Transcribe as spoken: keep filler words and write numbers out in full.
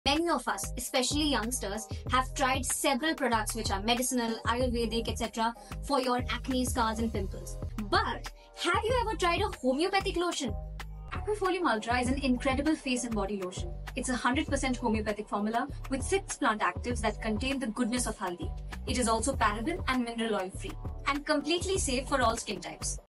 Many of us, especially youngsters, have tried several products which are medicinal, Ayurvedic, et cetera for your acne, scars and pimples. But have you ever tried a homeopathic lotion? Aquifolium Ultra is an incredible face and body lotion. It's a one hundred percent homeopathic formula with six plant actives that contain the goodness of haldi. It is also paraben and mineral oil free and completely safe for all skin types.